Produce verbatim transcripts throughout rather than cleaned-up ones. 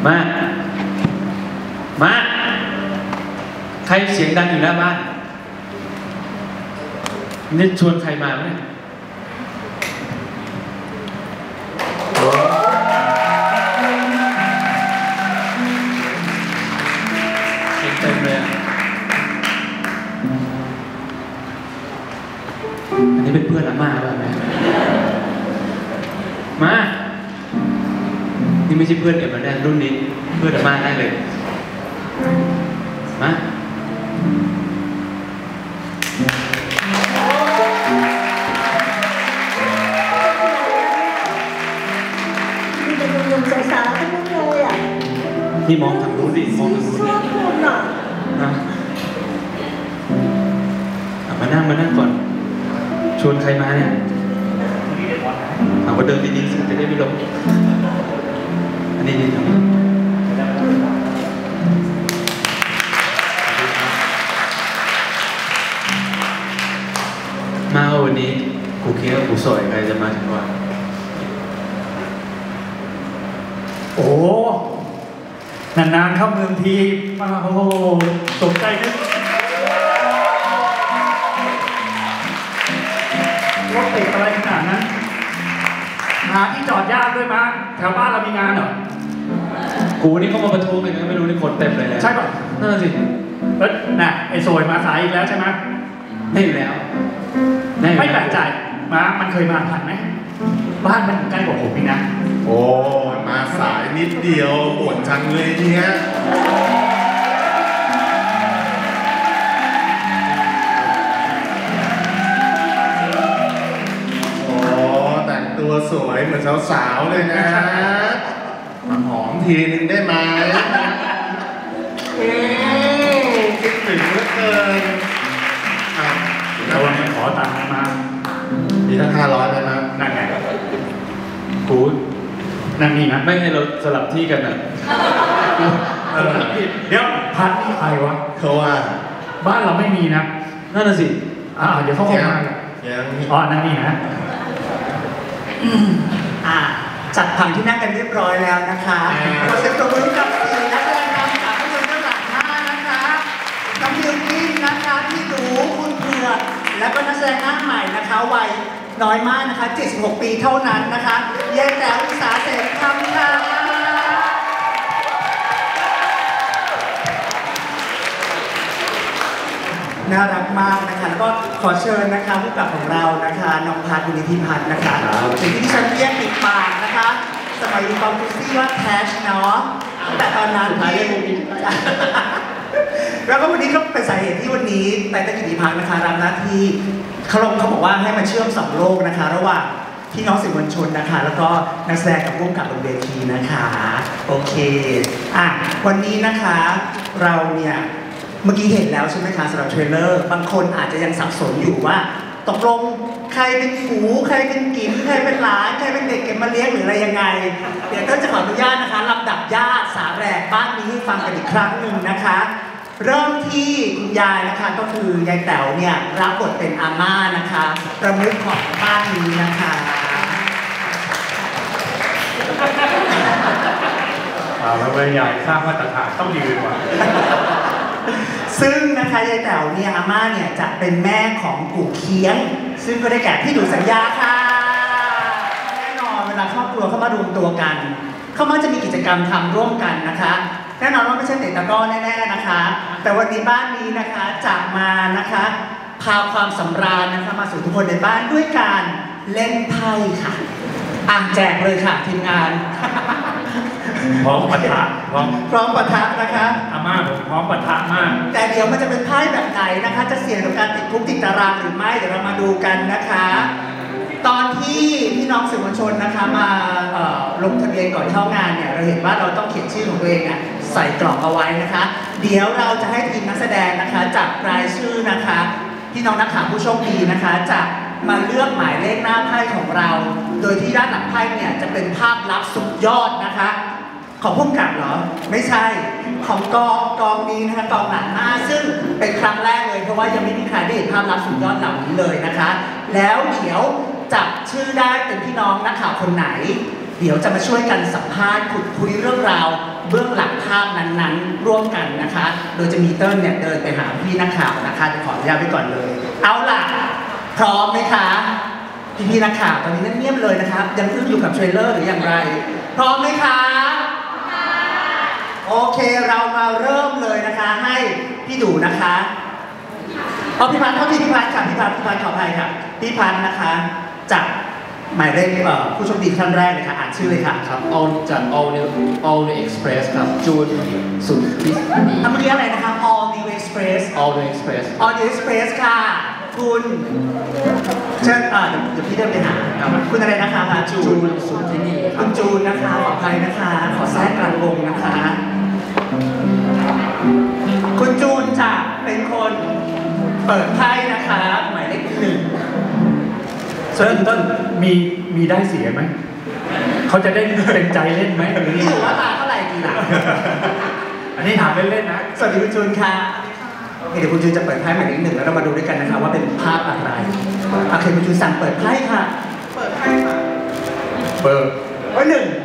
มามาใครเสียงดังอยู่หน้าบ้านนี่ชวนใครมาไหมเนี่ยเต็มเลยอันนี้เป็นเพื่อนอาม่าป่ะแม่มานี่ไม่ใช่เพื่อนเอ็มแล้วแน่รุ่นนี้เพื่อนอาม่าได้เลยมานี่มองทางนู้นดิมองทางนู้นดินะมานั่งมานั่งก่อนชวนใครมาเนี่ยเอาก็เดินดีๆสิจะได้ไม่ล้มอันนี้ดีตรงนี้มาวันนี้กูเคี้ยวกูสอยใครจะมาถึงก่อนโอ้นานๆเข้าเมืองทีมาโอ้โหตกใจนึกรถติดอะไรขนาดนั้นหาที่จอดยากด้วยมั้งแถวบ้านเรามีงานเหรอกูนี่เขามาประท้วงเลยนะไม่รู้นี่คนเต็มเลยเลยใช่ป่ะนั่นสิเอ้ยน่ะไอ้สวยมาสายอีกแล้วใช่ไหมไม่อยู่แล้วไม่แปลกใจมามันเคยมาผ่านไหมบ้านมันใกล้กว่าผมอีกนะโอ้มาสายนิดเดียวปวดจังเลยเนี่ยโอ้แต่งตัวสวยเหมือนสาวๆเลยนะมาหอมทีนึงได้ไหมคิดถึงเหลือเกินเราไม่ขอตังค์มามีทั้งห้าร้อยไหมนะนั่นไงกูนั่นนี่นะไม่ให้เราสลับที่กันนะเดี๋ยวพัดนี่ใครวะเขาว่าบ้านเราไม่มีนะนั่นน่ะสิอ่าเดี๋ยวเขาเข้ามาอ๋อนั่นนี่นะอ่าจัดผังที่นั่งกันเรียบร้อยแล้วนะคะขอเสียงปรบมือกับสี่นักแสดงนำจากภาพยนตร์เรื่องหลังหน้านะคะน้องบิวกิ้นนะคะพี่หนูคุณเผือกและก็นักแสดงหน้าใหม่นะคะวัยน้อยมากนะคะเจ็ดสิบหกปีเท่านั้นนะคะเย้แต่อุตสาเสนคำค่ะน่ารักมากนะคะแล้วก็ขอเชิญนะคะผู้กำกับของเรานะคะน้องพัฒน์ บุญธิพัฒน์นะคะสิ่งที่ดิฉันเรียกติดปากนะคะสมัยดูความคุซี่ว่าแทชเนาะแต่ตอนนั้นที่แล้วก็วันนี้ก็เป็นสาเหตุที่วันนี้ไตเติ้ล กิติพัฒน์นะคะรับหน้าที่เขาเขาบอกว่าให้มาเชื่อมสองโลกนะคะระหว่างพี่น้องสื่อมวลชนนะคะแล้วก็นักแสดงกับผู้กำกับบนเวทีนะคะโอเคอ่ะวันนี้นะคะเราเนี่ยเมื่อกี้เห็นแล้วใช่ไหมคะสำหรับเทรลเลอร์บางคนอาจจะยังสับสนอยู่ว่าตกลงใครเป็นหูใครเป็นกิ๋มใครเป็นหลานใครเป็นเด็กเก็บมาเลี้ยงหรืออะไรยังไงเดี๋ยวเต้นจะขออนุญาตนะคะลำดับญาติสาแหรกบ้านนี้ให้ฟังกันอีกครั้งหนึ่งนะคะเริ่มที่คุณยายนะคะก็คือยายแต๋วเนี่ยรับบทเป็นอาม่านะคะประมุขของบ้านนี้นะคะอ่าแล้วเวลาใหญ่สร้างมาตรฐานต้องยืนว่ะซึ่งนะคะยายแต๋วเนี่ยอาม่าเนี่ยจะเป็นแม่ของปู่เคียงซึ่งก็ได้แก่พี่ดูสัญญาค่ะแน่นอนเวลาครอบครัวเข้ามารวมตัวกันเขามักจะมีกิจกรรมทำร่วมกันนะคะแน่นอนว่าไม่ใช่เตะตะกร้อแน่ๆนะคะแต่วันนี้บ้านนี้นะคะจะมานะคะพาความสำราญนะคะมาสู่ทุกคนในบ้านด้วยการเล่นไพ่ค่ะอ่างแจกเลยค่ะทีมงานพร้อมปะทะพร้อมพร้อมปะทะนะคะอาม่าผมพร้อมปะทะมากแต่เดี๋ยวมันจะเป็นไพ่แบบไหนนะคะจะเสี่ยงต่อการติดคุกติดตารางหรือไม่เดี๋ยวเรามาดูกันนะคะตอนที่พี่น้องสื่อมวลชนนะคะมาลงทะเบียนก่อนเข้างานเนี่ยเราเห็นว่าเราต้องเขียนชื่อของตัวเองอ่ะใส่กล่องเอาไว้นะคะเดี๋ยวเราจะให้ทีมนักแสดงนะคะจับรายชื่อนะคะพี่น้องนักข่าวผู้โชคดีนะคะจะมาเลือกหมายเลขหน้าไพ่ของเราโดยที่ด้านหลังไพ่เนี่ยจะเป็นภาพลับสุดยอดนะคะของผู้กำกับเหรอไม่ใช่ของกองกองนี้นะคะกองหลังหน้าซึ่งเป็นครั้งแรกเลยเพราะว่ายังไม่มีใครได้เห็นภาพลับสุดยอดเหล่านี้เลยนะคะแล้วเดี๋ยวจับชื่อได้เป็นพี่น้องนักข่าวคนไหนเดี๋ยวจะมาช่วยกันสัมภาษณ์ขุดคุยเรื่องราวเบื้องหลังภาพนั้นๆ ร่วมกันนะคะ โดยจะมีเติ้ลเนี่ยเดินไปหาพี่นักข่าวนะคะจะขออนุญาตไว้ก่อนเลย เอาล่ะพร้อมไหมคะพี่พี่นักข่าวตอนนี้เงียบๆเลยนะคะยังอึ้งอยู่กับเทรลเลอร์หรืออย่างไร พร้อมไหมคะโอเคเรามาเริ่มเลยนะคะให้พี่ดูนะคะเอาพี่พันธ์เท่าที่พี่พันธ์ค่ะพี่พันธ์พี่พันธ์ขออภัยค่ะพี่พันธ์นะคะจากหมายเลขเอ่อผู้โชคดีท่านแรกเลยค่ะอ่านชื่อเลยค่ะครับ all จาก all new all new express ครับจูนสุดพิษนีอ่ะเมื่อกี้อะไรนะคะ All New Express all new express All New Express ค่ะคุณเชิญอ่าเดี๋ยวเดี๋ยวพี่เดินไปหาคุณอะไรนะคะคะจูจูนนสุดที่นี่คคุรับณจูนนะคะขออภัยนะคะ ขอแทรกกลางวงนะคะ คุณจูนจะเป็นคนเปิดไพ่นะคะหมายเลขหนึ่งเติ้ลเติ้ลมีมีได้เสียไหมเขาจะได้เป็นใจเล่นไหมหรือพี่ถือว่าตาเท่าไหร่ดีล่ะอันนี้ถามเล่นๆนะสวัสดีคุณจูนค่ะโอเคเดี๋ยวคุณจูนจะเปิดไพ่หมายเลขหนึ่งแล้วเรามาดูด้วยกันนะคะว่าเป็นภาพอะไรโอเคคุณจูนสั่งเปิดไพ่ค่ะเปิดให้ค่ะเปิดไว้หนึ่ง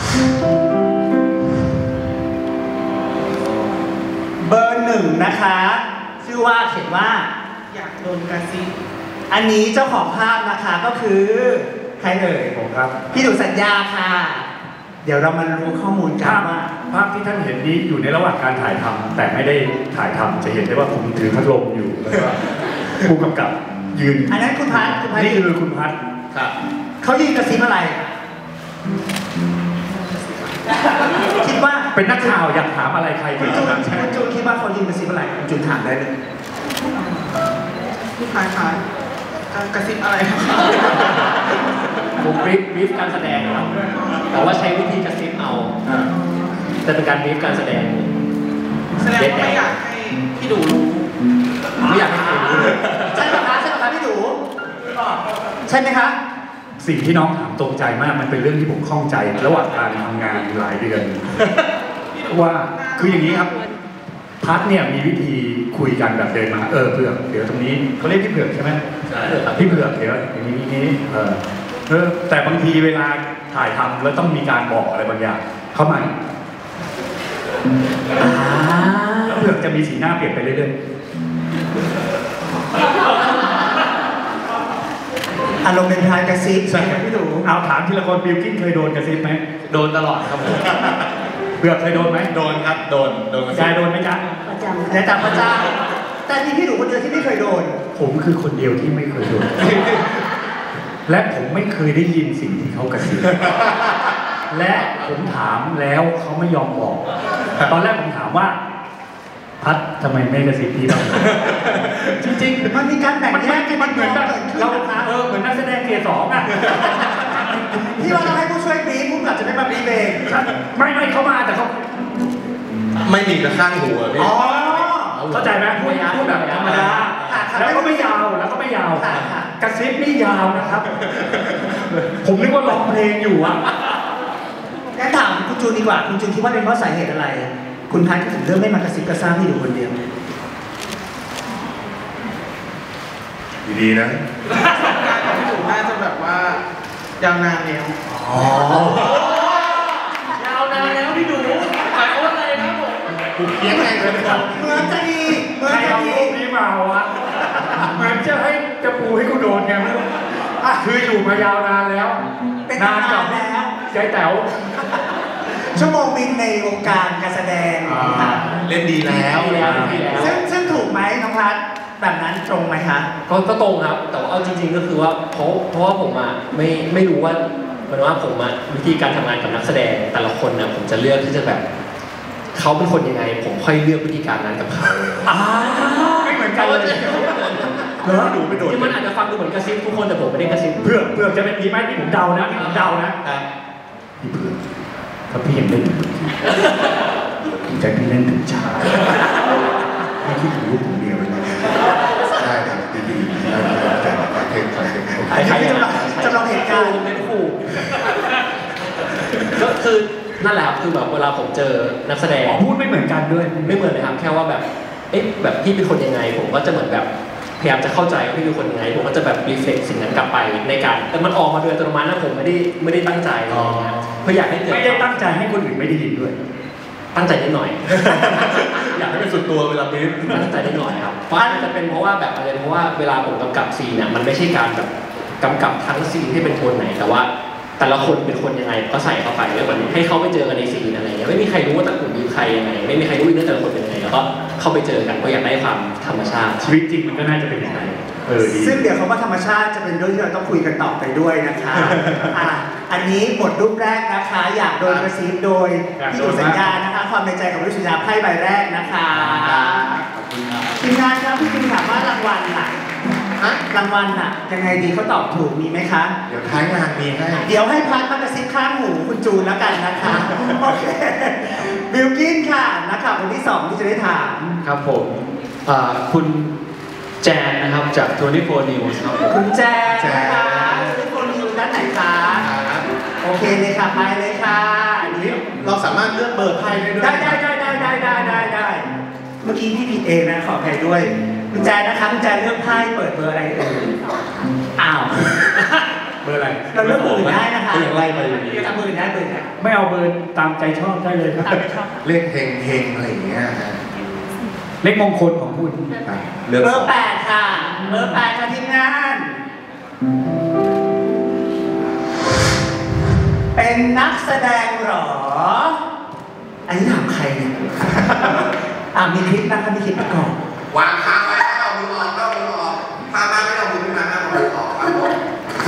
เบอร์หนึ่งนะคะชื่อว่าเขียนว่าอยากโดนกระซิบอันนี้เจ้าของภาพนะคะก็คือใครเอ่ยผมครับพี่ดูสัญญาค่ะ เดี๋ยวเรามารู้ข้อมูลกันภาพว่าภาพที่ท่านเห็นนี้อยู่ในระหว่างการถ่ายทำแต่ไม่ได้ถ่ายทำจะเห็นได้ว่าผมถือพัดลมอยู่แล้วก็ผู้กำกับยืนอันนั้นคุณพัทคุณพัทนี่คือคุณพัทครับเขายืนกระซิบอะไร คิดว่าเป็นนักข่าวอยากถามอะไรใครคุดีณจูนครับคุณจูนคิดว่าเขายืนกระซิบอะไรคุณจูนถามได้เลยคล้ายคล้ายๆกระซิบอะไรคะผมบรีฟบรีฟการแสดงครับแต่ว่าใช้วิธีกระซิบเอาแต่เป็นการบรีฟการแสดงแสดงว่าไม่อยากให้พี่ดูรู้ไม่อยากให้ใครรู้เลยใช่ไหมคะใช่ไหมคะพี่ดูใช่ไหมคะสิ่งที่น้องถามตรงใจมากมันเป็นเรื่องที่ผมข้องใจระหว่างการทำงานหลายเดือนว่าคืออย่างนี้ครับ พัดเนี่ยมีวิธีคุยกันแบบเดินมาเออเผือกเดี๋ยวตรงนี้เขาเรียกพี่เผือกใช่ไหมใช่ครับพี่เผือกเดี๋ยวอย่างนี้นี้เออเออแต่บางทีเวลาถ่ายทำแล้วต้องมีการบอกอะไรบางอย่างเข้ามาแล้วเผือกจะมีสีหน้าเปลี่ยนไปเรื่อยอารมณ์เป็นพายกระซิบใช่ไหมพี่ดูๆเอาถามทีละคนบิลกิ้นเคยโดนกระซิบไหมโดนตลอดครับผมเผือกเคยโดนไหมโดนครับ โดน โดนกระซิยายบโดนไหมจ๊ะประจำแต่จำประจำแต่ที่พี่ดูคนเดียวที่ไม่เคยโดนผมคือคนเดียวที่ไม่เคยโดน และผมไม่เคยได้ยินสิ่งที่เขากระซิบ และผมถามแล้วเขาไม่ยอมบอก ตอนแรกผมถามว่า พัดทำไมไม่กระซิบพี่บ้าง จริงๆมันมีการแบ่งมันแยกกันมันเหมือนแบบเกิดขึ้นเรานะคะเออเหมือนนักแสดงเกรดสองอ่ะพี่ว่าเราให้ผู้ช่วยบีบผู้กำกับจะไม่มาบีบเองไม่ไม่เขามาแต่เขาไม่มีกระข้างหัวพี่อ๋อเข้าใจไหมพูดพูดแบบธรรมดาค่ะค่ะแล้วก็ไม่ยาวแล้วก็ไม่ยาวค่ะค่ะกระซิบนี่ยาวนะครับ ผมนึกว่าร้องเพลงอยู่อ่ะงั้นถามคุณจูนดีกว่า คุณจูนคิดว่าเป็นเพราะสาเหตุอะไร คุณพันธ์ถึงเรื่องไม่มากระซิบกระซาบพี่ดูคนเดียวดีๆนะการของพี่ดูน่าจะแบบว่ายาวนานแล้วอ๋อยาวนานแล้วพี่ดูหมายความว่าอะไรนะผมกูเพี้ยนไงเลยครับเหมือนจะดีเหมือนใครจะเอาดีรูปนี้มาวะเหมือนจะให้จะปูให้กูโดนไงไม่รู้อ่ะคืออยู่มายาวนานแล้วเป็นนานนานกับแล้วยายแต๋วชั่วโมงบินในวงการการแสดงอ่าค่ะเล่นดีแล้วดีแล้วดีแล้วซึ่งซึ่งถูกไหมน้องพัดแบบนั้นตรงไหมคะก็ก็ตรงครับ แต่ว่าเอาจริง ๆ ก็คือว่าเพราะเพราะว่าผมอ่ะไม่ไม่รู้ว่าเหมันว่าผมอ่ะวิธีการทำงานกับนักแสดงแต่ละคนนะผมจะเลือกที่จะแบบเขาเป็นคนยังไง ผมค่อยเลือกวิธีการนั้นกับเขาอ่าไม่เหมือนกันเลยเหรอดูไม่โดนที่มันอาจจะฟังดูเหมือนกระซิบทุกคนแต่ผมไม่ได้กระซิบเพื่อเพื่อจะเป็นผีไหมที่ผมเดานะที่ผมเดานะพี่เพื่อนถ้าพี่ยังเล่นอยู่ผมจะพี่เล่นถึงเช้าไม่คิดถึงลูกผมเดียวเลยนะได้ครับดีๆได้ครับแต่ประเทศไทยอันนี้คือจำลองจำลองเหตุการณ์เล่นคู่ก็คือนั่นแหละครับคือแบบเวลาผมเจอนักแสดงอ๋อพูดไม่เหมือนกันด้วยไม่เหมือนเลยครับแค่ว่าแบบเอ๊ะแบบพี่เป็นคนยังไง ผมก็จะเหมือนแบบพยายามจะเข้าใจว่าพี่เป็นคนยังไงผมก็จะแบบรีเฟล็กสิ่งนั้นกลับไปในการแต่มันออกมาโดยอัตโนมัตินะผมไม่ได้ไม่ได้ตั้งใจอะไรอย่างเงี้ยเพื่ออยากให้เกิดไม่ได้ตั้งใจให้คนอื่นไม่ได้ยินด้วยตั้งใจนิดหน่อยอยากให้เป็นส่วนตัวเวลาปีนตั้งใจนิดหน่อยครับเพราะอาจจะเป็นเพราะว่าแบบอะไรเพราะว่าเวลาผมกำกับซีนเนี่ยมันไม่ใช่การแบบกำกับทั้งซีนที่เป็นคนไหนแต่ว่าแต่ละคนเป็นคนยังไงก็ใส่เข้าไปแล้วเหมือนให้เขาไปเจอกันในซีนอะไรเงี้ยไม่มีใครรู้ว่าแต่กลุ่มมีใครยังไงไม่มีใครรู้เรื่องแต่ละคนเป็นยังไงแล้วก็เข้าไปเจอกันก็อยากได้ความธรรมชาติชีวิตจริงมันก็น่าจะเป็นอย่างไรเออดีซึ่งเดี๋ยวคำว่าธรรมชาติจะเป็นเรื่องที่เราต้องคุยกันต่อไปด้วยนะคะอ่ะอันนี้บทรูปแรกนะคะ อยากโดนกระซิบโดยพี่ดูสัญญานะคะ ความในใจของพี่สัญญาไพ่ใบแรกนะคะทีมงานครับพี่ดูถามว่ารางวัลน่ะรางวัลน่ะยังไงดีเขาตอบถูกมีไหมคะเดี๋ยวท้ายงานมีให้เดี๋ยวให้พัดมากระซิบข้างหูคุณจูนแล้วกันนะคะโอเคบิลกินค่ะนักข่าวคนที่สองที่จะได้ถามครับผมอ่าคุณแจนนะครับจากทเวนตี้โฟร์ News ครับผมคุณแจนนะคะทุกคนอยู่ด้านไหนคะโอเคเลยค่ะไปเลยค่ะอันนี้เราสามารถเลือกเบอร์ไพ่ได้ด้วยได้ได้ได้ได้ได้ได้ได้ได้เมื่อกี้พี่ผิดเองนะขออภัยด้วยคุณแจนนะคะคุณแจนเลือกไพ่เปิดเบอร์อะไรเอ่ยอ้าวเบอร์อะไรเราเลือกเบอร์อื่นได้นะคะก็ยังไล่ไปอยู่ดีเลือกเบอร์อื่นได้เบอร์ไหนไม่เอาเบอร์ตามใจชอบได้เลยครับเลขเฮงเฮงอะไรอย่างเงี้ยฮะเลขมงคลของคุณครับเลือกเบอสอร์งแปดค่ะเบอร์แปดค่ะทีมงาน เป็นนักแสดงเหรอ อันนี้ถามใครเนี่ย อ่ามีคลิปนะคะมีคลิปประกอบวางค้างไว้แล้วเอามือออกแล้วเอามือออกถ้ามาไม่เอามือขึ้นมาห้ามเอามือออกครับผม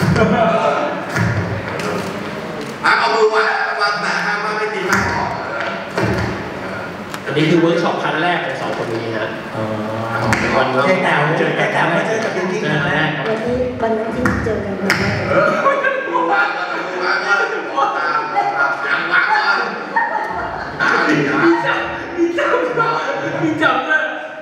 ห้ามเอามือวางวางแต่ห้ามว่าไม่ตีห้ามออกอันนี้คือเวิร์กช็อปครั้งแรกของสองคนนี้ฮะวันแล้วเจ๊แต๋วเจอเจ๊แต๋วมาเจอกับบิลกิ้งครั้งแรกวันนี้วันนั้นที่เจอกันวันแรกเออมือวางก่อนมือวางก่อนมองตามมองตามหางวางก่อนตาดีนะมีจับมีจับมีจับเลย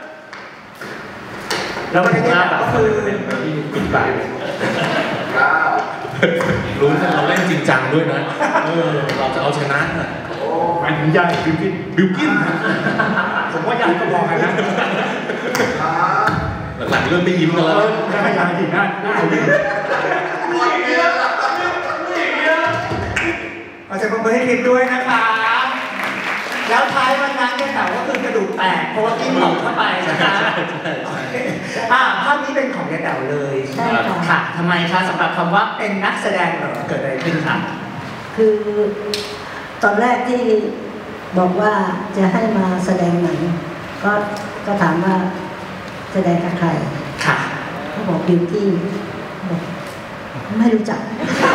แล้ววันนี้เจ๊แต๋วก็คือที่ปิดปากเก้ารู้ว่าเราเล่นจริงจังด้วยนะ เออ เราจะเอาชนะน่ะหมายถึงยายบิวกินบิวกินผมว่ายายก็พอกันนะสามหลังๆเริ่มไม่ยิ้มกันเอแล้วอถ้ายายดีหน้าหน้ายิ้มหมดเงี้ยหมดเงี้ยขอเสียงปรบมือให้คลิปด้วยนะคะ แล้วท้ายวันนั้นเจ๊แต๋วก็คือกระดูกแตกเพราะว่ากิ้งหลงเข้าไปนะคะอ่าภาพนี้เป็นของเจ๊แต๋วเลยใช่ค่ะค่ะทำไมคะสำหรับคำว่าเป็นนักแสดงเหรอเกิดอะไรขึ้นคะคือตอนแรกที่บอกว่าจะให้มาแสดงหนังก็ก็ถามว่าแสดงกับใครค่ะเขาบอกบิวตี้บอกไม่รู้จัก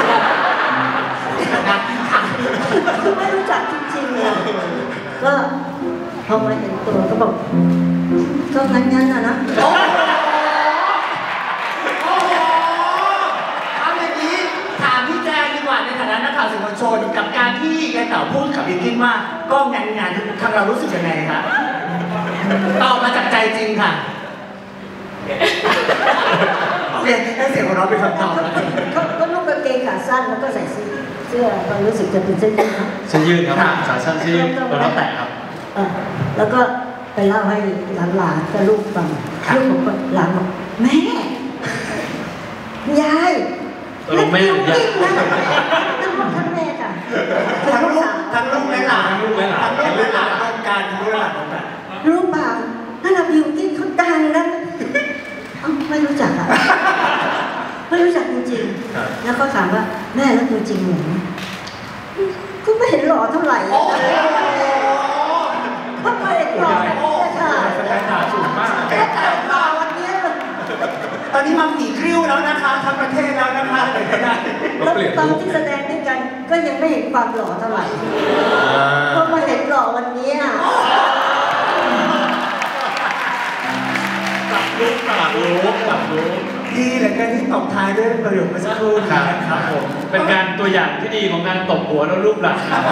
ไม่รู้จักจริงๆเลยก็พอมาเห็นตัวก็บอกก็งั้นๆนะนะโอ้โหโอ้โหเอาอย่างนี้ถามพี่แจงดีกว่าในฐานะนักข่าวสื่อมวลชนกับการที่แกเต่าพูดกับบิลกิ้นว่าก็งานงานทางเรารู้สึกยังไงคะตอบมาจากใจจริงค่ะโอเคให้เสียงของเราเป็นคำตอบเขาก็นุ่งกางเกงขาสั้นแล้วก็ใส่เสื้อเสื้อก็รู้สึกจะเป็นเสื้อยืดนะเสื้อยืดครับขาสั้นเสื้อยืดรองเท้าแตะครับเออแล้วก็ไปเล่าให้หลานๆกับลูกฟังลูกบอกว่าหลานบอกแม่ยายตกลงแม่หรือยายทั้งลูกทั้งแม่ค่ะทั้งลูกทั้งลูกและหลานทั้งลูกและหลานทั้งลูกและหลานรวมกันทั้งลูกและหลานรวมกันรู้เปล่านั่นเราบิวกิ้นเขาดังนะเอ้าไม่รู้จักอ่ะไม่รู้จักจริงๆแล้วก็ถามว่าแม่แล้วตัวจริงเหรอก็ไม่เห็นหล่อเท่าไหร่โอ้อะโหทำไมหล่อแบบนี้ค่ะสแตนดาร์ดสูงมากแค่แต่หล่อวันนี้เลยตอนนี้มัมหมี่คริ้วแล้วนะคะทั้งประเทศแล้วนะคะเดี๋ยวไม่ได้แล้วตอนที่แสดงด้วยกันก็ยังไม่เห็นความหล่อเท่าไหร่พอมาเห็นหล่อวันนี้อะตัดรู้ตัดรู้ตัดรู้ดีเหลือเกินที่ตบท้ายด้วยประโยคเมื่อสักครู่นี้นะครับผมเป็นการตัวอย่างที่ดีของการตบหัวแล้วรูปหลังครับ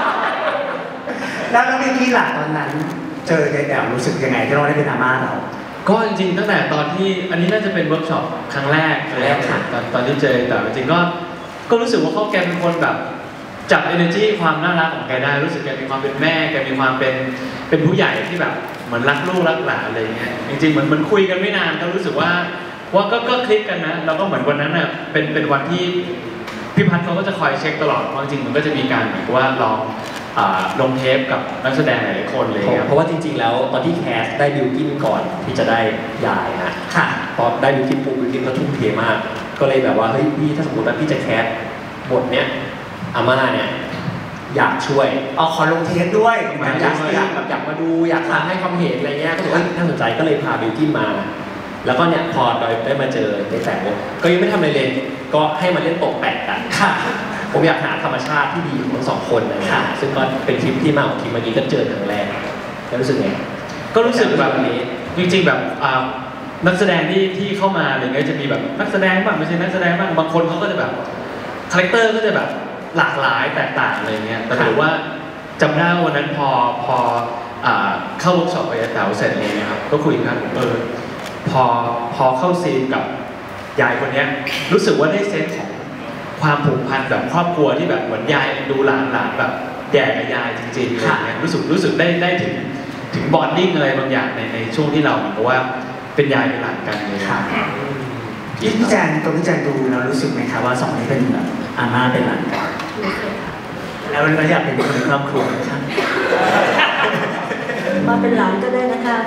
แล้วแล้วมีที่หลังตอนนั้น เจอเจ๊แต๋วรู้สึกยังไงที่เราได้เป็นอาม่าเราก็จริงๆตั้งแต่ตอนที่อันนี้น่าจะเป็นเวิร์กช็อปครั้งแรกเลยครั้งแรกค่ะตอนตอนที่เจอแต่จริงๆก็ก็รู้สึกว่าเขาแกเป็นคนแบบจับ energy ความน่ารักของแกได้รู้สึกแกมีความเป็นแม่แกมีความเป็นเป็นผู้ใหญ่ที่แบบเหมือนรักลูกรักหลานอะไรเงี้ยจริงๆเหมือนมันคุยกันไม่นานก็รู้สึกว่าว่าก็ก็คลิกกันนะแล้วก็เหมือนวันนั้นน่ะเป็นเป็นวันที่พี่พัฒน์เขาก็จะคอยเช็คตลอดเพราะจริงๆมันก็จะมีการเหมือนกับว่าลองลงเทปกับนักแสดงหลายคนเลยครับเพราะว่าจริงๆแล้วตอนที่แคสได้บิวกินก่อนที่จะได้ยายนะค่ะพอได้บิวกินปุ๊บบิวกินก็ทุ่มเทมากก็เลยแบบว่าเฮ้ยพี่ถ้าสมมติว่าพี่จะแคสบทเนี้ยอาม่าเนี่ยอยากช่วยเอาขอลงเทปด้วยอยากอยากแบบอยากมาดูอยากมาให้ความเห็นอะไรเงี้ยก็ถือว่าน่าสนใจก็เลยพาบิวกินมาแล้วก็เนี่ยพอได้มาเจอได้แต่งก็ยังไม่ทำอะไรเลยก็ให้มาเล่นตกแปะกันค่ะผมอยากหาธรรมชาติที่ดีของทั้งสองคนนะครับซึ่งก็เป็นทริปที่มาของทีมเมื่อกี้ก็เจอครั้งแรกแล้วรู้สึกไงก็รู้สึกแบบนี้จริงๆแบบนักแสดงที่ที่เข้ามาอะไรเงี้ยจะมีแบบนักแสดงบ้างไม่ใช่นักแสดงบ้างบางคนเขาก็จะแบบคาแรคเตอร์ก็จะแบบหลากหลายแตกต่างอะไรเงี้ยแต่ถือว่าจำได้วันนั้นพอพอเข้าเวิร์กช็อปไปแต่เสร็จเลยนะครับก็คุยกันเออพอพอเข้าซีนกับยายคนนี้รู้สึกว่าได้เซนส์ของความผูกพันแบบครอบครัวที่แบบเหมือนยายดูหลานหลานแบบแย่กับยายจริงๆอะไรเงี้ยรู้สึกรู้สึกได้ได้ถึงถึงบอนดิ้งอะไรบางอย่างในในช่วงที่เราเพราะว่าเป็นยายเป็นหลานกันเลยครับพี่พี่แจนตัวพี่แจนดูเรารู้สึกไหมครับว่าสองนี้เป็นแบบอาม่าเป็นหลานกันแล้วเราอยากเป็นคนในครอบครัวครับมาเป็นหลานก็ได้นะคะ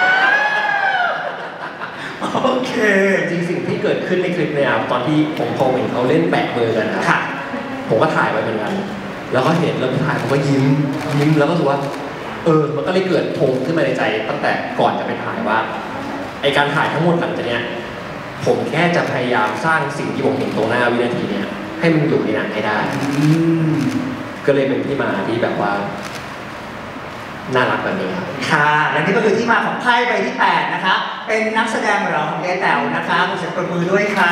โอเคจริงสิ่งที่เกิดขึ้นในคลิปเนี่ยตอนที่ผมพอเห็นเขาเล่นแปะมือกันนะผมก็ถ่ายไว้เหมือนกันแล้วก็เห็นแล้วถ่ายผมก็ยิ้มยิ้มแล้วก็รู้สึกว่าเออมันก็เลยเกิดโผล่ขึ้นมาในใจตั้งแต่ก่อนจะไปถ่ายว่าไอการถ่ายทั้งหมดหลังจากเนี้ยผมแค่จะพยายามสร้างสิ่งที่ผมเห็นตรงหน้าวินาทีเนี้ยให้มันอยู่ในหนังให้ได้ก็เลยเป็นที่มาที่แบบว่าน่ารักแบบนี้ครับค่ะและนี่ก็คือที่มาของไพ่ใบที่แปดนะคะเป็นนักแสดงของเราของยายแต๋วนะคะขอเสียงปรบมือด้วยค่ะ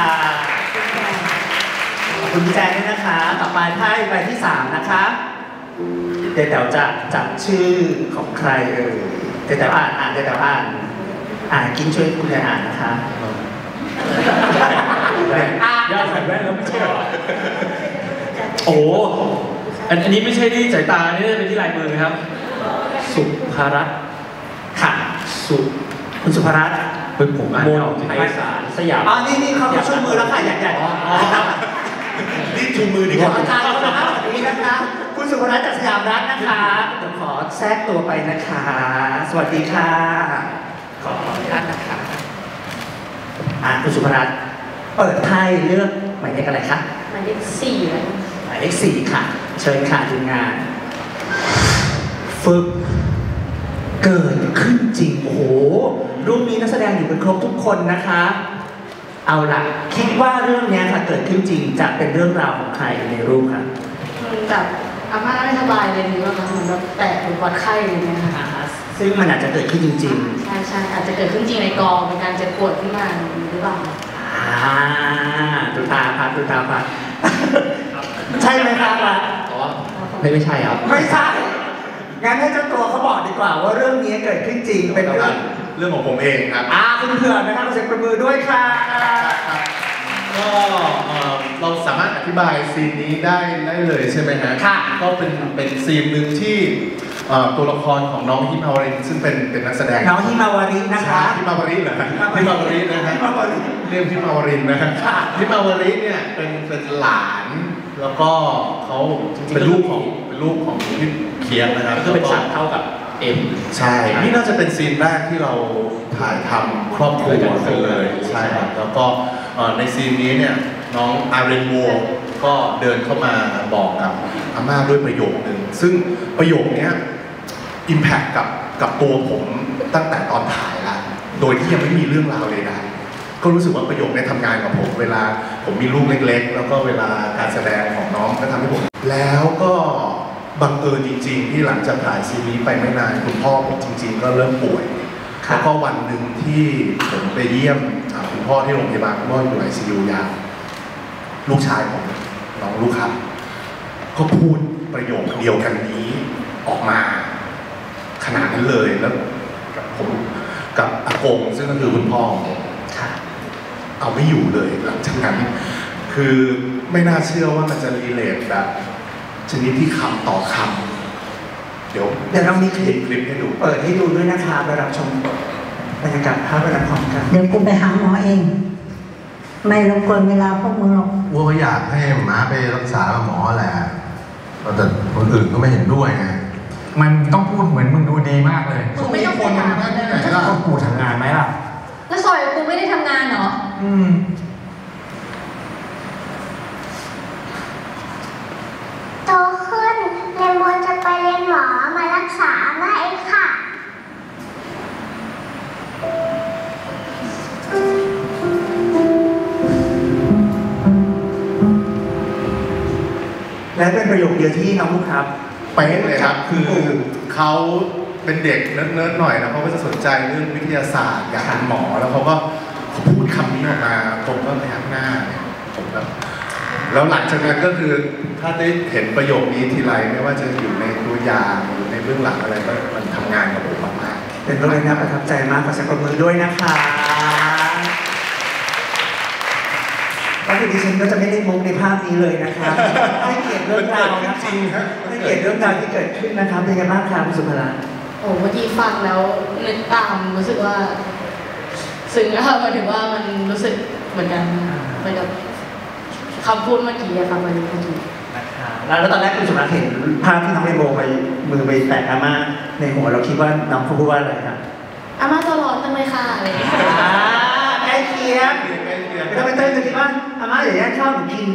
ขอบคุณพี่แจนด้วยนะคะต่อไปไพ่ใบที่สามนะคะยายแต๋วจะจับชื่อของใครเอ่ยยายแต๋วอ่านอ่านยายแต๋วอ่านอ่านกินช่วยคุณยายอ่านนะคะย่าใส่แว่นแล้วไม่ใช่หรอโอ้อันอันนี้ไม่ใช่ที่สายตานี่เป็นที่ลายมือครับสุภรัตน์ค่ะสุคุณสุภรัตน์เป็นผมอ่านไม่ออกไพศาลสยามอ๋อนี่นี่เขาชูมือแล้วค่ะอยากอยากนี่ชูมือดีกว่าอาจารย์เขานะคะสวัสดีนะคะคุณสุภรัตน์จากสยามรัฐนะคะเดี๋ยวขอแทรกตัวไปนะคะสวัสดีค่ะขออนุญาตนะคะอ่าคุณสุภรัตน์เปิดไพ่เลือกหมายเลขอะไรคะหมายเลขสี่หมายเลขสี่ค่ะเชิญค่ะทีมงานฝึกเกิดขึ้นจริงโอ้โหรูปนี้นักแสดงอยู่เป็นครบทุกคนนะคะเอาล่ะคิดว่าเรื่องนี้ค่ะเกิดขึ้นจริงจะเป็นเรื่องราวของใครในรูปค่ะแบบอาม่าไม่สบายเลยนี่ว่าเหมือนแบบแตกหรือวัดไข้อะไรเงี้ยค่ะซึ่งมันอาจจะเกิดขึ้นจริงๆใช่ใช่อาจจะเกิดขึ้นจริงในกองเป็นการเจ็บปวดที่มาหรือเปล่าอ่าดูตาพัดดูตาพัดใช่ไหมครับอ๋อไม่ไม่ใช่ครับไม่ใช่งั้นให้เจ้าตัวเขาบอกดีกว่าว่าเรื่องนี้เกิดขึ้นจริงเป็นเรื่องเรื่องของผมเองครับอ่าคุณเถื่อนนะครับเสียงประมือด้วยค่ะก็เราสามารถอธิบายซีนนี้ได้ได้เลยใช่ไหมฮะค่ะก็เป็นเป็นซีนหนึ่งที่ตัวละครของน้องฮิมาวารินซึ่งเป็นเป็นนักแสดงน้องฮิมาวารินนะคะฮิมาวารินเหรอฮิมาวารินนะฮะเรียกฮิมาวารินนะฮะฮิมาวารินเนี่ยเป็นเป็นหลานแล้วก็เขาเป็นลูกของเป็นลูกของพี่เคียงนะครับก็เป็นฉากเท่ากับเอ็มใช่นี่น่าจะเป็นซีนแรกที่เราถ่ายทำครอบครัวกันเลยใช่ครับแล้วก็ในซีนนี้เนี่ยน้องอาเรนโวก็เดินเข้ามาบอกกับอาม่าด้วยประโยคนึงซึ่งประโยคนี้อิมแพคกับกับตัวผมตั้งแต่ตอนถ่ายแล้วโดยที่ยังไม่มีเรื่องราวใดๆก็รู้สึกว่าประโยคนี้ทำงานกับผมเวลาผมมีลูกเล็กๆแล้วก็เวลาการแสดงของน้องก็ทำให้ผมแล้วก็บังเอิญจริงๆที่หลังจากถ่ายซีรีส์ไปไม่นานคุณพ่อผมจริงๆก็เริ่มป่วยแล้วก็วันหนึ่งที่ผมไปเยี่ยมคุณพ่อที่โรงพยาบาลคุณพ่ออยู่ไอซียูยาวลูกชายของน้องลูกค้าก็พูดประโยคเดียวกันนี้ออกมาขนาดนั้นเลยแล้วผมกับอากงซึ่งก็คือคุณพ่อเอาไม่อยู่เลยหลังจากนั้นคือไม่น่าเชื่อว่ามันจะรีเลทแบบชนิดที่คำต่อคำเดี๋ยวเดี๋ยวเรามีคลิปคลิปให้ดูเปิดให้ดูด้วยนะคะไปรับชมบรรยากาศภาพบรรยากาศพร้อมกันเดี๋ยวกูไปหาหมอเอง ไม่รบกวนเวลาพวกมึงหรอกวัวก็อยากให้หมาไปรักษาหมอแหละแต่คนอื่นก็ไม่เห็นด้วยไงมันต้องพูดเหมือนมึงดูดีมากเลยมึงไม่ต้องไปถามมันเลยก็กูทำงานไหมล่ะแล้วซอยกูไม่ได้ทำงานเหรออืมโตขึ้นเรนโบว์จะไปเรียนหมอมารักษาแม่เองค่ะและเป็นประโยคเดียวที่น้องลูกครับเป๊ะเลยครับ คือเขาเป็นเด็กเนิร์ดๆหน่อยนะเขาก็จะสนใจเรื่องวิทยาศาสตร์อยากเป็นหมอแล้วเขาก็เขาพูดคำนี้ออกมาผมก็พยักหน้าเนี่ยผมแบบแล้วหลังจากนั้นก็คือถ้าได้เห็นประโยคนี้ทีไรไม่ว่าจะอยู่ในตัวอย่างหรือในเบื้องหลังอะไรก็มันทำงานกับผมมากๆเป็นเรื่องน่าประทับใจมากขอเสียงปรบมือด้วยนะคะแล้วทีนี้ฉันก็จะไม่ได้มุกในภาพนี้เลยนะคะให้เกียรติเรื่องราวนะคะจริงฮะให้เกียรติเรื่องราวที่เกิดขึ้นนะคะเป็นไงบ้างคะคุณสุภาระโอ้เมื่อกี้ฟังแล้วนึกตามรู้สึกว่าซึ้งนะคะหมายถึงว่ามันรู้สึกเหมือนกันเหมือนกับคำพูดเมื่อกี้อะค่ะมันเมื่อกี้นะคะแล้วตอนแรกคุณสุภาระเห็นภาพที่น้องเรนโบว์ไปมือไปแตะอาม่าในหัวเราคิดว่าน้องเขาพูดว่าอะไรคะอาม่าตัวร้อนจังเลยค่ะอะไรอย่างเงี้ยอ่าใกล้เคียงไม่ต้องไปเต้นจะคิดว่าอาม่าอย่าแย่งข้าวหนูกิน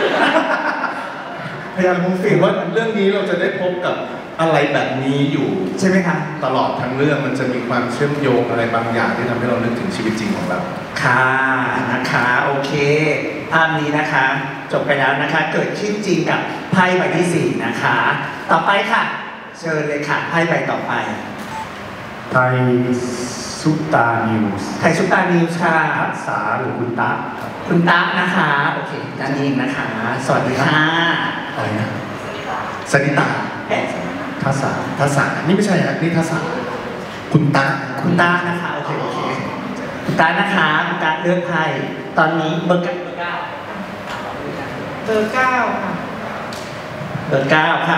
พยายามมุ่งถืฟิอลว่าว่าเรื่องนี้เราจะได้พบกับอะไรแบบนี้อยู่ใช่ไหมคะตลอดทั้งเรื่องมันจะมีความเชื่อมโยงอะไรบางอย่างที่ทำให้เรานึกถึงชีวิตจริงของเราค่ะนะคะโอเคภาพนี้นะคะ จบไปแล้วนะคะ เกิดขึ้นจริงกับไพ่ใบที่สี่นะคะ ต่อไปค่ะ เชิญเลยค่ะไพ่ใบต่อไปไทยซุปตานิวส์ไทยซุปตานิวส์ค่ะทักษาหรือคุณตาครับคุณตานะคะโอเคด้านนี้นะคะ สวัสดีค่ะอะไรนะสนิตาเอ๊ะทักษาทัศานี่ไม่ใช่ฮะนี่ทัศาคุณตาคุณตานะคะโอเคโอเคคุณตานะคะคุณตาเลือกไพ่ตอนนี้เบอร์เก้าเบอร์เก้าเบอร์เก้าค่ะเบอร์เก้าค่ะ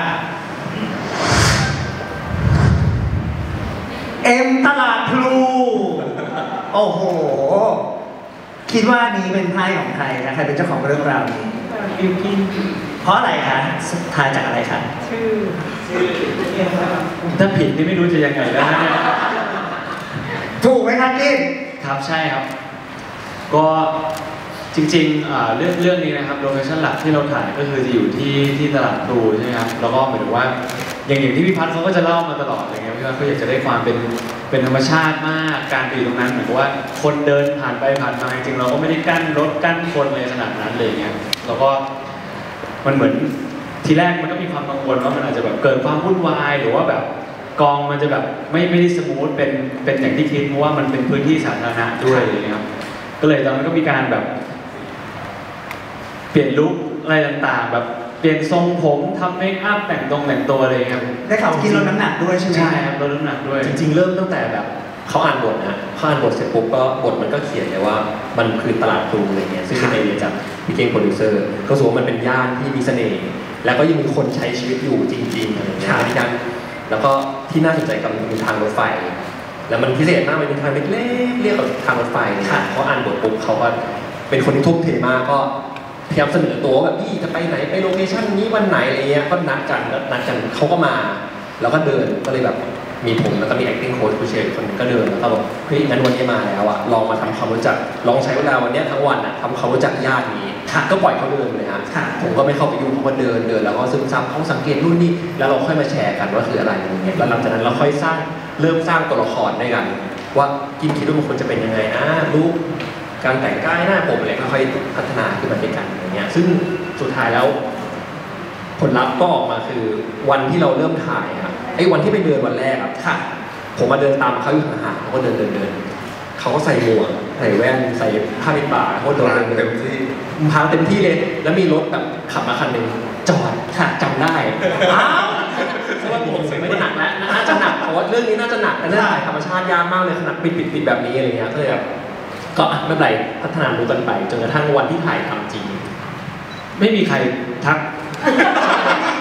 เอ็มตลาดพลู โอ้โห คิดว่านี้เป็นไพ่ของใครนะใครเป็นเจ้าของเรื่องราวนี้บิวกินเพราะอะไรคะทายจากอะไรคะชื่อชื่อเอ็มนะครับถ้าผิดนี่ไม่รู้จะยังไงแล้วนะเนี่ยถูกไหมครับกินครับใช่ครับ ก็จริงๆอ่าเรื่องเรื่องนี้นะครับโลเคชั่นหลักที่เราถ่ายก็คือจะอยู่ที่ที่ตลาดพลูใช่ไหมครับแล้วก็หมายถึงว่าอย่างอย่างที่พี่พัฒน์เขาก็จะเล่ามาตลอดอะไรเงี้ยพี่ว่าเขาอยากจะได้ความเป็นเป็นธรรมชาติมากการไปอยู่ตรงนั้นเหมือนกับว่าคนเดินผ่านไปผ่านมาจริงๆเราก็ไม่ได้กั้นรถกั้นคนเลยขนาดนั้นเลยเงี้ยแล้วก็มันเหมือนทีแรกมันก็มีความกังวลว่ามันอาจจะแบบเกิดความวุ่นวายหรือว่าแบบกองมันจะแบบไม่ไม่ได้สมูทเป็นเป็นอย่างที่คิดเพราะว่ามันเป็นพื้นที่สาธารณะด้วยอะไรเงี้ยครับก็เลยตอนนั้นก็มีการแบบ เปลี่ยนลุคอะไรต่างๆแบบเปลี่ยนทรงผมทำเมคอัพแต่งตรงแต่งตัวอะไรอย่างเงี้ยครับได้ข่าวกินลดน้ำหนักด้วยใช่ไหมใช่ครับลดน้ำหนักด้วยจริงๆเริ่มตั้งแต่แบบเขาอ่านบทนะเขาอ่านบทเสร็จปุ๊บก็บทมันก็เขียนเลยว่ามันคือตลาดพลูอะไรเงี้ยซึ่งเป็นไอเดียจากพี่เก่งโปรดิวเซอร์ก็รู้สึกว่ามันเป็นย่านที่มีเสน่ห์แล้วก็ยังมีคนใช้ชีวิตอยู่จริงๆอะไรเงี้ยที่นั่นแล้วก็ที่น่าสนใจกับมันคือทางรถไฟ แล้วมันพิเศษมากมันเป็นทางเล็กๆเรียกกับทางรถไฟเนี่ยเขาอ่านบทปุ๊บเขาก็เป็นคนที่ทุ่มเทมากก็พยายามเสนอตัวว่าแบบพี่จะไปไหนไปโลเคชั่นนี้วันไหนอะไรเงี้ยก็นัดกันนัดกันเขาก็มาแล้วก็เดินก็เลยแบบมีผมแล้วก็มี acting coach ผู้เชี่ยวชาญคนนึงก็เดินแล้วก็บอกเฮ้ยงั้นวันนี้มาแล้วอะลองมาทำความรู้จักลองใช้เวลาวันนี้ทั้งวันอะทำความรู้จักญาตินี้ก็ปล่อยเขาเดินเลยฮะผมก็ไม่เข้าไปยุ่งเขาก็เดินเดินแล้วก็ซึมซับเขาสังเกตนู่นนี่แล้วเราค่อยมาแชร์กันว่าคืออะไรอย่างเงี้ยแล้วหลังจากนั้นเราค่อยสร้างเริ่มสร้างตัวละครด้วยกันว่ากินคิดว่ามันควรจะเป็นยังไงนะรูปการแต่งกายหน้าผมอะไรค่อยๆพัฒนาขึ้นมาด้วยกันอย่างเงี้ยซึ่งสุดท้ายแล้วผลลัพธ์ก็ออกมาคือวันที่เราเริ่มถ่ายครับไอ้วันที่ไปเดินวันแรกครับค่ะผมมาเดินตามเขาอยู่ห่างๆเขาก็เดินเดินเดินเขาก็ใส่หมวกใส่แว่นใส่ผ้าปิดปากเขาเดินเดินเต็มที่พางเต็มที่เลยแล้วมีรถแบบขับมาคันหนึ่งจอดค่ะจำได้อ้าวเพราะว่าผมไม่ได้หนักแล้วน่าจะหนักเพราะว่าเรื่องนี้น่าจะหนักแต่เรื่องถ่ายธรรมชาติยากมากเลยขนาดปิดปิดปิดแบบนี้อะไรเงี้ยก็เลยแบบก็ไม่เป็นไรพัฒนาดูกันไปจนกระทั่งวันที่ถ่ายทำจริงไม่มีใครทัก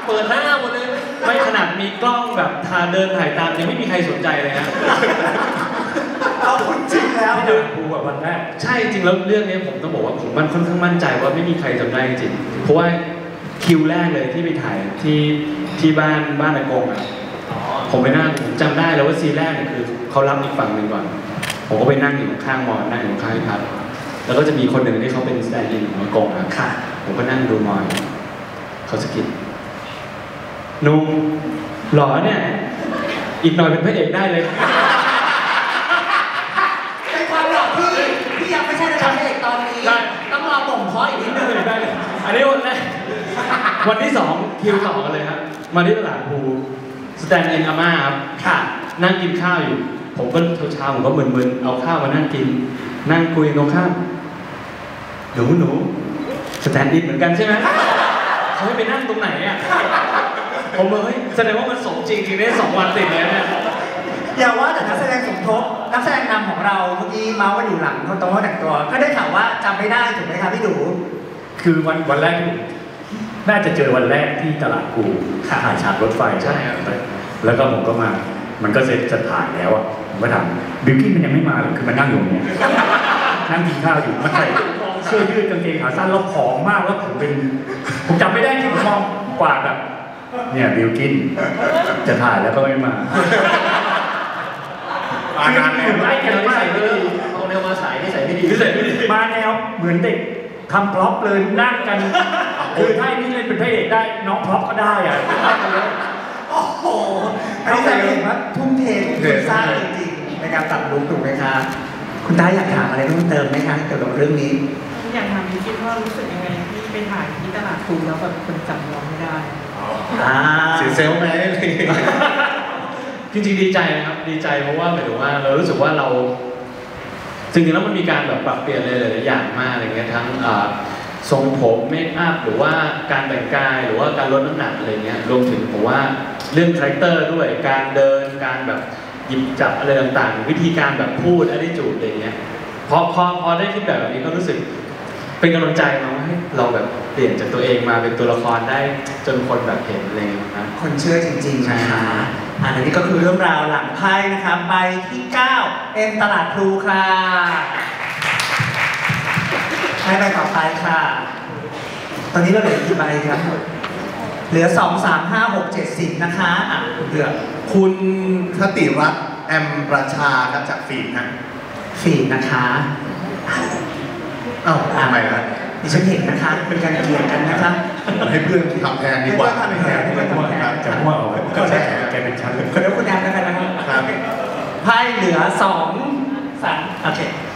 เปิดหน้าหมดเลยไม่ขนาดมีกล้องแบบทาเดินถ่ายตามยังไม่มีใครสนใจเลยฮะเอาคุณจริงแล้วที่เดินดูแบบวันแรกใช่จริงแล้วเรื่องนี้ผมต้องบอกว่าผมมันค่อนข้างมั่นใจว่าไม่มีใครจำได้จริงเพราะว่าคิวแรกเลยที่ไปถ่ายที่ที่บ้านบ้านอากงอ่ะผมไปนั่งผมจำได้แล้วว่าซีนแรกเนี่ยคือเขารับอีกฝั่งหนึ่งก่อนผมก็ไปนั่งอยู่ข้างมอนั่งอยู่ข้างพี่พัดแล้วก็จะมีคนหนึ่งที่เขาเป็นสแตนด์อินของอากงอ่ะค่ะผมก็นั่งดูมอยเขาสะกิดนุ่มหล่อเนี่ยอีกหน่อยเป็นพระเอกได้เลยเป็นความหล่อที่ที่ยังไม่ใช่ระดับพระเอกตอนนี้ได้ต้องรอบ่มเพาะอีกนิดนึงได้เลยอันนี้วันแรกวันที่สองคิวสองกันเลยครับมาที่ตลาดภูสแตนด์อินอาม่าครับค่ะนั่งกินข้าวอยู่ ผมก็เช้าๆผมก็มึนๆเอาข้าวมานั่งกิน นั่งคุยตรงข้ามหนูหนูสแตนด์อินเหมือนกันใช่ไหมเขาให้ไปนั่งตรงไหนอ่ะผมเลยเฮ้ยแสดงว่ามันสมจริงจริงได้สองวันติดเลยเนี่ยอย่าว่าแต่นักแสดงสมทบนักแสดงนำของเราเมื่อกี้เมาส์กันอยู่หลังเขาตรงเขาแต่งตัวก็ได้ข่าวว่าจำไม่ได้ถูกไหมครับพี่ดูคือวันวันแรกที่น่าจะเจอวันแรกที่ตลาดกูถ่ายฉากรถไฟใช่ครับแล้วก็ผมก็มา มันก็เสร็จจะถ่ายแล้วอ่ะผมก็ถามบิวกิ้นมันยังไม่มาหรอคือมันนั่งอยู่เนี่ยนั่งกินข้าวอยู่มันใส่เสื้อยืดกางเกงขาสั้นแล้วผอมมากแล้วผมเป็นผมจำไม่ได้ที่ผมมองกวาดแบบเนี่ยบิวกิ้นจะถ่ายแล้วก็ไม่มามานานแล้วไล่กันมากเลยเอาแนวมาสายนิสัยไม่ดีนิสัยไม่ดีมาแนวเหมือนเด็กทำพร็อพเลยนั่งกันคือถ้าไอ้นี่เล่นเป็นพระเอกได้น้องพร็อพก็ได้อ่ะโอ้โหอันนี้แสดงว่าทุ่มเททุ่มทุนสร้างจริงๆในการตัดลุคถูกไหมคะคุณต้าอยากถามอะไรเพิ่มเติมไหมคะเกี่ยวกับเรื่องนี้อยากถามพี่คิดว่ารู้สึกยังไงที่ไปถ่ายที่ตลาดฟูแล้วแบบคนจำเราไม่ได้อ่าเสียเซลล์ไหมจริงๆดีใจนะครับดีใจเพราะว่าหมายถึงว่าเรารู้สึกว่าเราจริงๆแล้วมันมีการแบบปรับเปลี่ยนอะไรหลายๆอย่างมากอะไรเงี้ยทั้งอ่าทรงผมเมคอัพหรือว่าการแต่งกายหรือว่าการลดน้ำหนักอะไรเงี้ยรวมถึงผมว่าเรื่องคาแรคเตอร์ด้วยการเดินการแบบหยิบจับอะไรต่างๆ วิธีการแบบพูดอะไรจูดอะไรเงี้ยพอพอพอได้คิดแบบนี้ก็รู้สึกเป็นกำลังใจมาว่าให้เราแบบเปลี่ยนจากตัวเองมาเป็นตัวละครได้จนคนแบบเห็นอะไรเงี้ยนะคนเชื่อจริงๆนะคะอันนี้ก็คือเรื่องราวหลังไพ่นะคะใบที่เก้าเอ็มตลาดพลูค่ะให้ใบต่อไปค่ะ ตอนนี้เราเหลือกี่ใบครับเหลือสองสามห้าหกเจ็ดสิบนะคะอ่ะคุณเดือดคุณคติรัตน์แอมประชาครับจากฟีดนะฟีดนะคะเอ้าทำไมล่ะดิฉันเห็นนะคะเป็นการเกลียดกันนะคะให้เพื่อนทำแทนดีกว่าให้เพื่อนทำแทนให้เพื่อนทำแทนจะมั่วเอาไว้ก็ใช่แกเป็นชั้นเลยขอเดี๋ยวคุณแอมแล้วกันนะครับครับไพ่เหลือสองสามโอเค